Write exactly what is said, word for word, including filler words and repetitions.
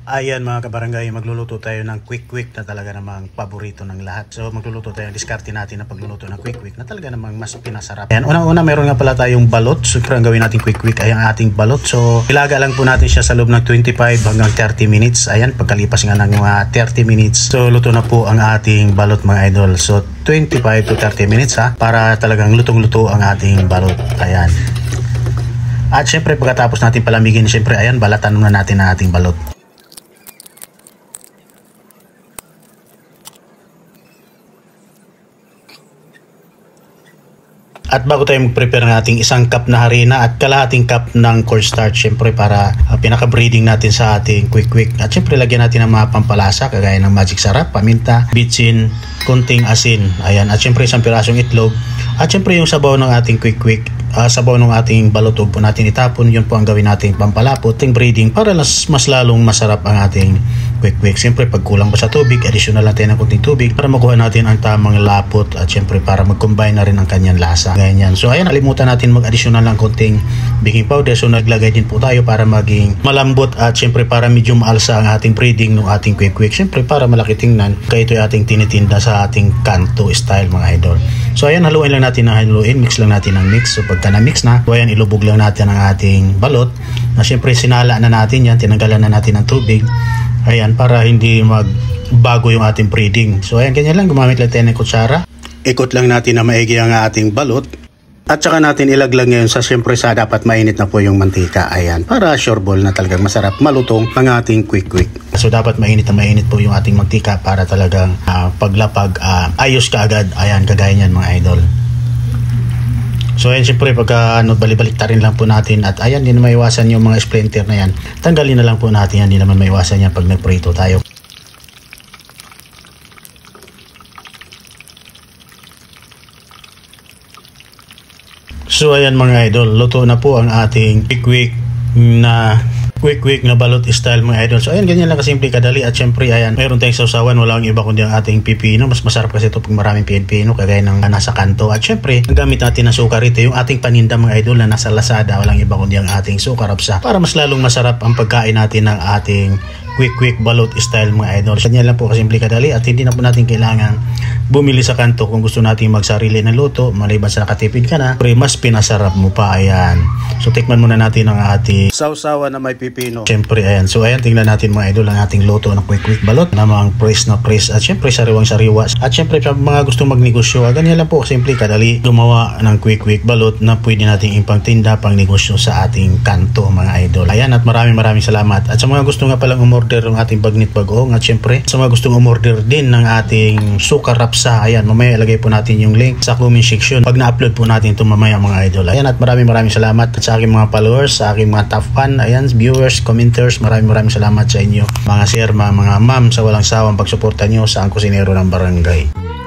Ayan mga kabarangay, magluluto tayo ng quick quick na talaga namang paborito ng lahat. So magluluto tayo ng diskarte natin na pagluluto ng quick quick na talaga namang mas pinasarap. Ayan, unang-una meron nga pala tayong balot. So ang gawin natin quick quick ay ang ating balot. So ilaga lang po natin siya sa loob ng twenty-five hanggang thirty minutes. Ayan, pagkalipas nga ng mga thirty minutes, so luto na po ang ating balot mga idol. So twenty-five to thirty minutes ha, para talagang lutong-luto ang ating balot. Ayan. At syempre pagkatapos natin palamigin, syempre ayan, balatan na natin ang ating balot. At bago tayo mag-prepare ng ating isang cup na harina at kalahating cup ng cornstarch, syempre para uh, pinaka-breeding natin sa ating quick quick. At syempre lagyan natin ng mga pampalasa kagaya ng magic sarap, paminta, bitsin, kunting asin. Ayan, at syempre isang pirasong itlog. At syempre yung sabaw ng ating quick quick, uh, sabaw ng ating balotog po natin itapon. Yun po ang gawin nating pampalapot, ting breeding para mas, mas lalong masarap ang ating quick quick. Syempre pag kulang pa sa tubig, additional natin ng kunting tubig para makuha natin ang tamang lapot at syempre para mag-combine na rin ang kanyang lasa. Ganyan. So ayan, alimutan natin mag-additional ng kunting baking powder. So naglagay din po tayo para maging malambot at syempre para medyo maalsa ang ating breeding ng ating quick quick. Syempre para malaki tingnan, kaya ito yung ating tinitinda sa ating kanto style mga idol. So ayan, haluin lang natin na haluin, mix lang natin ng mix. So pagka na-mix na, so ayan, ilubog lang natin ang ating balot na syempre sinala na natin yan, tinanggalan na natin ng tubig. Ayan, para hindi magbago yung ating breeding. So ayan, ganyan lang, gumamit lang tayo ng kutsara. Ikot lang natin na maigi ang ating balot. At saka natin ilaglag ngayon sa syempre sa dapat mainit na po yung mantika. Ayan, para sure ball na talagang masarap malutong ang ating quick quick. So dapat mainit na mainit po yung ating mantika para talagang uh, paglapag uh, ayos ka agad. Ayan, kagaya niyan mga idol. So ayan, syempre pagka ano, balibalik ta rin lang po natin. At ayan, hindi na maiwasan yung mga splinter na yan. Tanggalin na lang po natin yan, hindi naman maiwasan yan pag nagprito tayo. So ayan mga idol, luto na po ang ating quick quick na quick quick na balot style mga idol. So ayan, ganyan lang kasimple kadali. At syempre ayan, mayroon tayong sausawan, walang iba kundi ang ating pipino. Mas masarap kasi ito pag maraming pipino kagaya ng nasa kanto. At syempre, ang gamit natin na sukar ito, yung ating paninda mga idol na nasa Lazada, walang iba kundi ang ating sukar apsa para mas lalong masarap ang pagkain natin ng ating quick quick balot style mga idol. Ganyan lang po kasimple kadali at hindi na po natin kailangan bumili sa kanto kung gusto natin magsarili ng luto. Maliban sa nakatipid ka na, pre mas pinasarap mo pa. Ayan, so tikman muna natin ang ating sausawan na may pipino. Syempre ayan, so ayan, tingnan natin mga idol ang ating luto ng quick quick balot namang press na press at syempre sariwang sariwa. At syempre sa mga gusto magnegosyo, ganyan lang po kasimple kadali gumawa ng quick quick balot na pwede nating ipangtinda pang negosyo sa ating kanto mga idol. Ayan, at maraming maraming salamat. At sa mga gusto nga palang umorder ng ating bagnit bagoong, at syempre sa mga gustong umorder din ng ating sukar rapsa, ayan, mamaya ilagay po natin yung link sa comment section pag na-upload po natin ito mamaya mga idol. Ayan, at maraming maraming salamat at sa aking mga followers, sa aking mga top fan, ayan, viewers, commenters, maraming maraming salamat sa inyo mga sir, mga, mga ma'am, sa walang sawang pagsuporta nyo sa ang kusinero ng barangay.